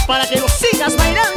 para que lo sigas bailando.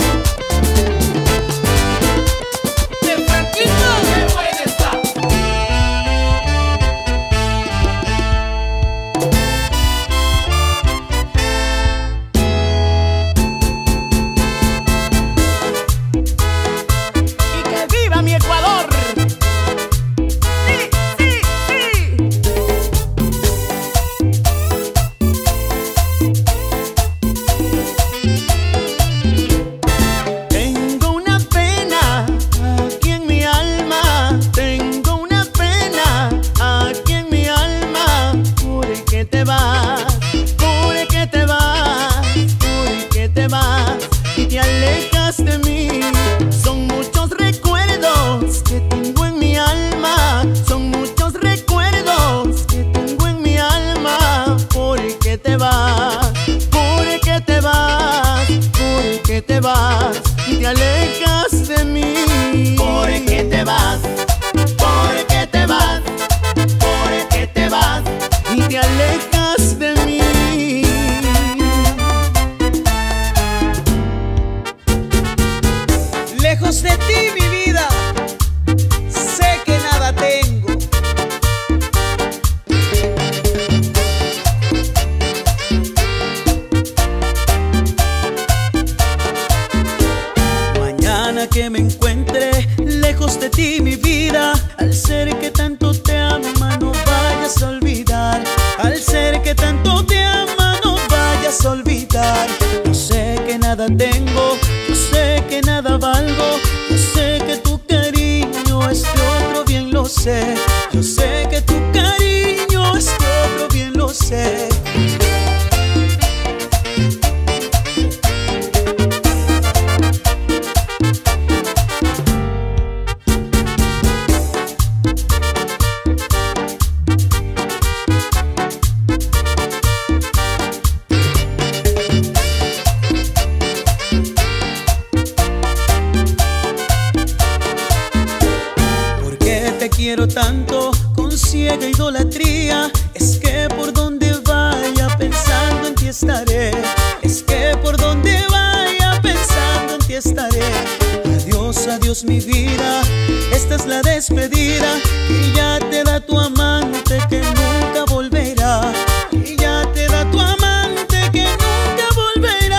Y te alejas de mí. ¿Por qué te vas? ¿Por qué te vas? ¿Por qué te vas? Y te alejas de mí. Lejos de ti, mi vida, sé que nada tengo. Que me encuentre lejos de ti, mi vida. Al ser que tanto te ama, no vayas a olvidar. Al ser que tanto te ama, no vayas a olvidar. Yo sé que nada tengo, yo sé que nada valgo. Yo sé que tu cariño es de otro, bien lo sé. Yo sé que tu cariño es de otro, bien lo sé. Quiero tanto con ciega idolatría. Es que por donde vaya pensando en ti estaré. Es que por donde vaya pensando en ti estaré. Adiós, adiós mi vida, esta es la despedida. Y ya te da tu amante que nunca volverá. Y ya te da tu amante que nunca volverá.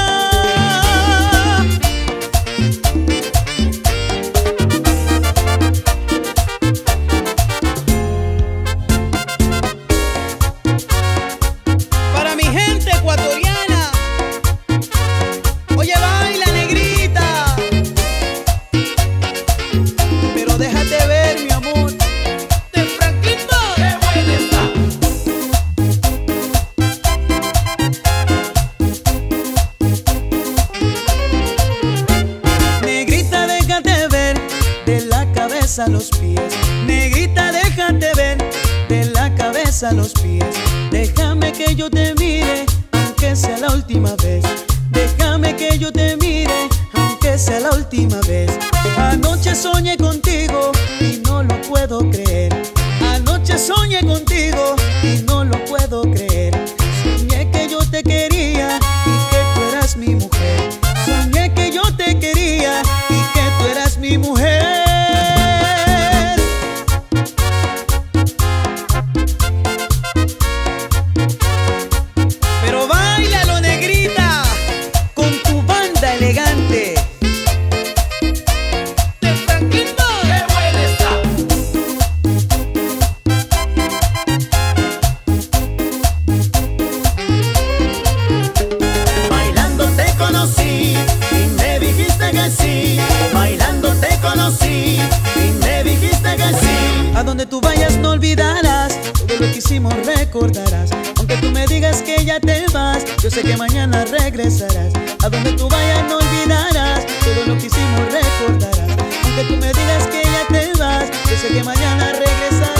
A los pies, negrita, déjate ver de la cabeza a los pies. Déjame que yo te mire, aunque sea la última vez. Déjame que yo te mire, aunque sea la última vez. Anoche soñé contigo y no lo puedo creer. Anoche soñé contigo y no lo puedo creer. Soñé que yo te quería y que tú eras mi mujer. Soñé que yo te quería y que tú eras mi mujer. A donde tú vayas no olvidarás, todo lo que hicimos recordarás. Aunque tú me digas que ya te vas, yo sé que mañana regresarás. A donde tú vayas no olvidarás, todo lo que hicimos recordarás. Aunque tú me digas que ya te vas, yo sé que mañana regresarás.